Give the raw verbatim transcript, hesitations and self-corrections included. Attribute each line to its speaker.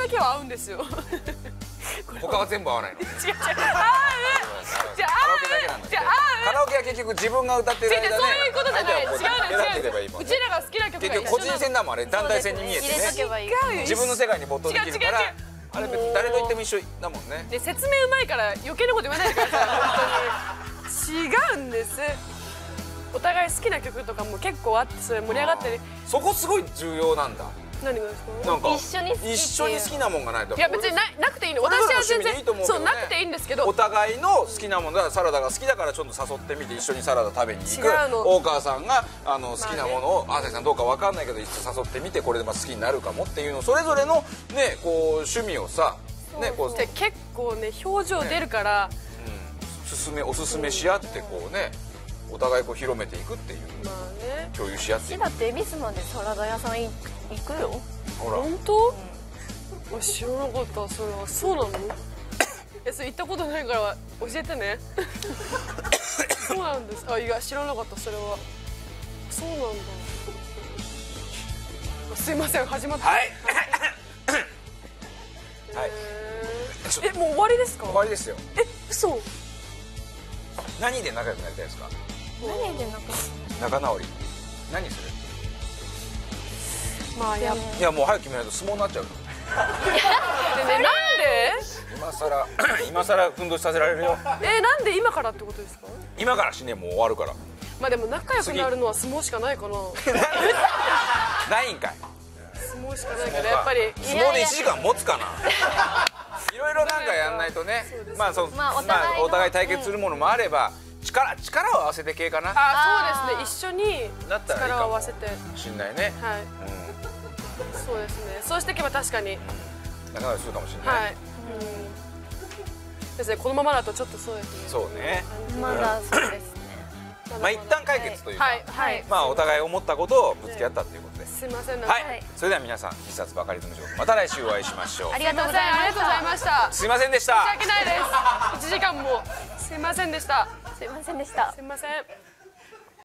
Speaker 1: だけは合うんですよ。
Speaker 2: 他は全部合わないの。
Speaker 1: 違う違う、合う。じゃあ
Speaker 2: カラオケだけなんだ。
Speaker 1: じゃあ
Speaker 2: カラオケは結局自分が歌ってる間ね。
Speaker 1: そういうことじゃない。違うの違う。うちらが好きな曲が
Speaker 2: 結局個人戦だもんあれ、団体戦に見えてね。自分の世界に没頭できるから。あれ別に誰と言っても一緒だもんね。
Speaker 1: で説明うまいから余計なこと言わないでください。本当に違うんです。お互い好きな曲とかも結構あって、それ盛り上がってる。
Speaker 2: そこすごい重要なんだ。
Speaker 1: 何がですか？
Speaker 2: なんか
Speaker 3: 一緒に好き
Speaker 2: 一緒に好きなもんがないと。
Speaker 1: いや別にななくていいの。私は全然そうなくていいんですけど。
Speaker 2: お互いの好きなものだ、サラダが好きだからちょっと誘ってみて一緒にサラダ食べに行く。
Speaker 1: 違うの。
Speaker 2: 大川さんがあの好きなものを、朝日さんどうかわかんないけど一緒に誘ってみて、これでまあ好きになるかもっていうの、それぞれのねこう趣味をさねこう
Speaker 1: 結構ね表情出るから。
Speaker 2: すすめおすすめし合ってこうね。お互いこう広めていくっていう、まあね、共有し合っていく。
Speaker 3: だって恵比寿までサラダ屋さん行くよ。
Speaker 1: ほら本当？うん、知らなかった。それはそうなの？え、それ行ったことないから教えてね。そうなんです。あ、いや知らなかった。それはそうなんだ。すいません、始まった。はい。はい。え、もう終わりですか？
Speaker 2: 終わりですよ。
Speaker 1: え、嘘。
Speaker 2: 何で仲良くなりたいですか？
Speaker 3: 何で仲
Speaker 2: 仲直り何する？
Speaker 1: まあや
Speaker 2: いやもう早く決めないと相撲になっちゃうよ。
Speaker 1: でね、なんで？
Speaker 2: 今さら今さらふんどしさせられるよ。
Speaker 1: え、なんで今からってことですか？
Speaker 2: 今からしね、もう終わるから。
Speaker 1: まあでも仲良くなるのは相撲しかないかな。
Speaker 2: ないんかい。
Speaker 1: 相撲しかないからやっぱり
Speaker 2: 相撲でいちじかん持つかな。いろいろなんかやんないとね。まあそうまあお互い対決するものもあれば。力力を合わせて系かな。
Speaker 1: あ、そうですね。一緒に力を合わせて。
Speaker 2: しんないね。
Speaker 1: はい。そうですね。そうしていけば確かに
Speaker 2: 仲直りするかもしれない。はい。
Speaker 1: ですね。このままだとちょっとそうですね。
Speaker 2: そうね。
Speaker 3: まだそうですね。
Speaker 2: まあ一旦解決というか、まあお互い思ったことをぶつけ合ったということで。
Speaker 1: すいません。
Speaker 2: はい。それでは皆さん必殺バカリズム情報、また来週お会いしましょう。
Speaker 3: ありがとうございました。
Speaker 1: ありがとうございました。
Speaker 2: すいませんでした。
Speaker 1: 申し訳ないです。いちじかんもすいませんでした。
Speaker 3: すいませんでした。
Speaker 1: すいません。